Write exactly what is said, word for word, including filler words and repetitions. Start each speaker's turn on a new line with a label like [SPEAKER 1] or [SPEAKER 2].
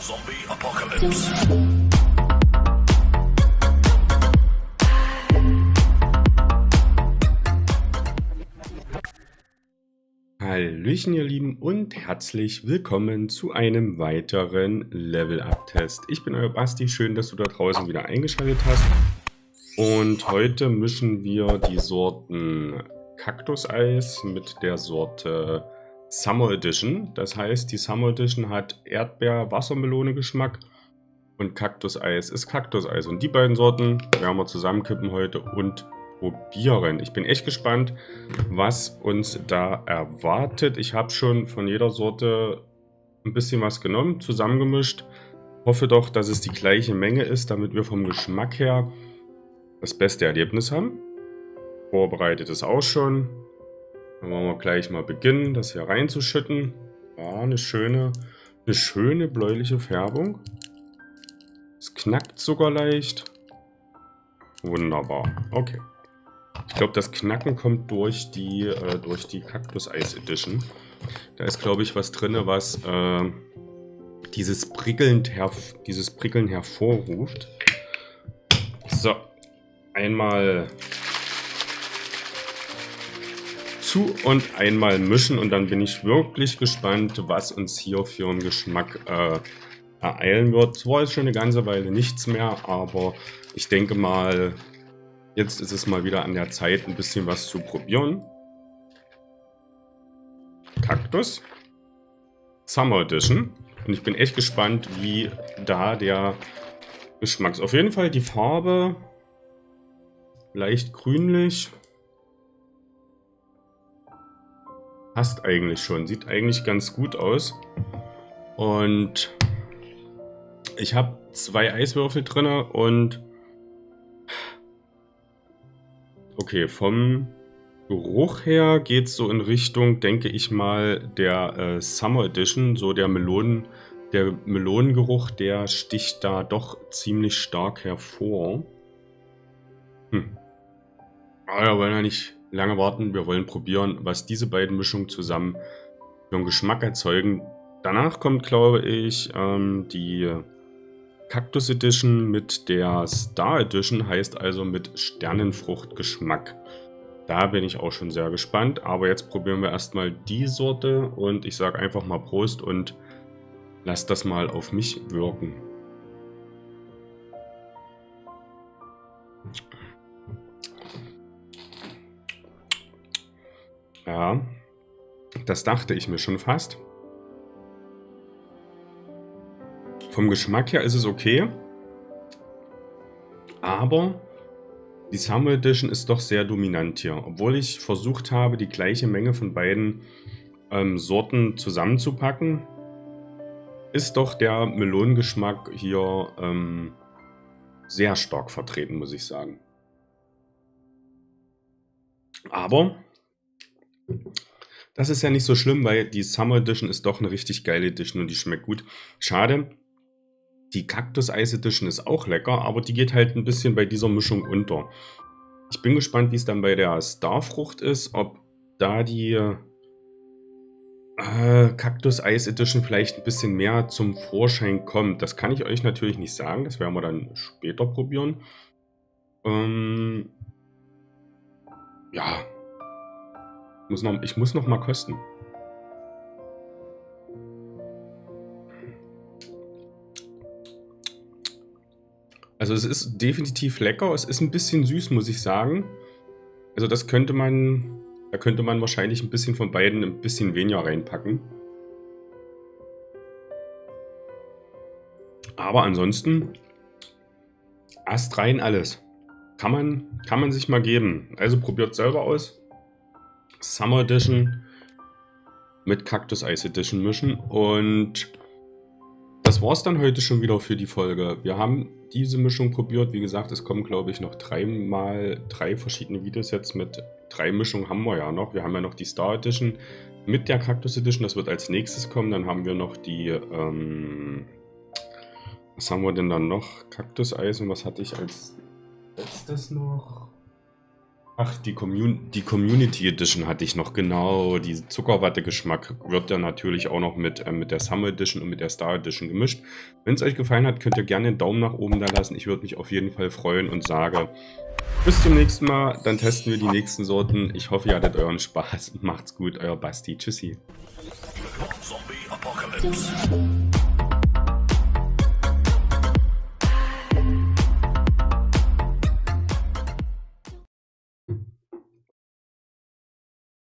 [SPEAKER 1] Zombie Apocalypse.
[SPEAKER 2] Hallöchen ihr Lieben und herzlich willkommen zu einem weiteren Level-Up-Test. Ich bin euer Basti, schön, dass du da draußen wieder eingeschaltet hast. Und heute mischen wir die Sorten Kaktuseis mit der Sorte Summer Edition. Das heißt, die Summer Edition hat Erdbeer-Wassermelone-Geschmack und Kaktuseis ist Kaktuseis. Und die beiden Sorten werden wir zusammenkippen heute und probieren. Ich bin echt gespannt, was uns da erwartet. Ich habe schon von jeder Sorte ein bisschen was genommen, zusammengemischt. Hoffe doch, dass es die gleiche Menge ist, damit wir vom Geschmack her das beste Erlebnis haben. Vorbereitet ist auch schon. Dann wollen wir gleich mal beginnen, das hier reinzuschütten. Ja, eine schöne, eine schöne bläuliche Färbung. Es knackt sogar leicht. Wunderbar. Okay. Ich glaube, das Knacken kommt durch die, äh, durch die Kaktuseis Edition. Da ist, glaube ich, was drin, was äh, dieses, Prickeln herv dieses Prickeln hervorruft. So, einmal zu und einmal mischen und dann bin ich wirklich gespannt, was uns hier für einen Geschmack äh, ereilen wird. Zwar ist schon eine ganze Weile nichts mehr, aber ich denke mal, jetzt ist es mal wieder an der Zeit, ein bisschen was zu probieren. Kaktus Summer Edition. Und ich bin echt gespannt, wie da der Geschmack ist. Auf jeden Fall die Farbe leicht grünlich. Passt eigentlich schon. Sieht eigentlich ganz gut aus. Und ich habe zwei Eiswürfel drin und okay, vom Geruch her geht es so in Richtung, denke ich mal, der äh, Summer Edition. So der Melonen, der Melonengeruch, der sticht da doch ziemlich stark hervor. Hm. Aber wir wollen ja nicht lange warten. Wir wollen probieren, was diese beiden Mischungen zusammen für einen Geschmack erzeugen. Danach kommt, glaube ich, ähm, die Kaktus Edition mit der Star Edition, heißt also mit Sternenfruchtgeschmack. Da bin ich auch schon sehr gespannt. Aber jetzt probieren wir erstmal die Sorte und ich sage einfach mal Prost und lasst das mal auf mich wirken. Ja, das dachte ich mir schon fast. Vom Geschmack her ist es okay, aber die Summer Edition ist doch sehr dominant hier. Obwohl ich versucht habe, die gleiche Menge von beiden ähm, Sorten zusammenzupacken, ist doch der Melonengeschmack hier ähm, sehr stark vertreten, muss ich sagen. Aber das ist ja nicht so schlimm, weil die Summer Edition ist doch eine richtig geile Edition und die schmeckt gut. Schade. Die Kaktuseis Edition ist auch lecker, aber die geht halt ein bisschen bei dieser Mischung unter. Ich bin gespannt, wie es dann bei der Starfrucht ist, ob da die äh, Kaktuseis Edition vielleicht ein bisschen mehr zum Vorschein kommt. Das kann ich euch natürlich nicht sagen, das werden wir dann später probieren. Ähm, ja, ich muss noch, ich muss noch mal kosten. Also es ist definitiv lecker, es ist ein bisschen süß, muss ich sagen. Also das könnte man, da könnte man wahrscheinlich ein bisschen von beiden ein bisschen weniger reinpacken. Aber ansonsten, astrein alles. Kann man, kann man sich mal geben. Also probiert selber aus. Summer Edition mit Kaktuseis Edition mischen und das war es dann heute schon wieder für die Folge. Wir haben diese Mischung probiert. Wie gesagt, es kommen, glaube ich, noch dreimal drei verschiedene Videos jetzt mit drei Mischungen haben wir ja noch. Wir haben ja noch die Star Edition mit der Kaktus Edition. Das wird als nächstes kommen. Dann haben wir noch die, ähm, was haben wir denn dann noch? Kaktuseis und was hatte ich als letztes noch? Ach, die, Commun die Community Edition hatte ich noch, genau. Diese Zuckerwatte-Geschmack wird ja natürlich auch noch mit, äh, mit der Summer Edition und mit der Star Edition gemischt. Wenn es euch gefallen hat, könnt ihr gerne einen Daumen nach oben da lassen. Ich würde mich auf jeden Fall freuen und sage bis zum nächsten Mal. Dann testen wir die nächsten Sorten. Ich hoffe, ihr hattet euren Spaß. Macht's gut, euer Basti. Tschüssi.
[SPEAKER 1] Zombie Apocalypse.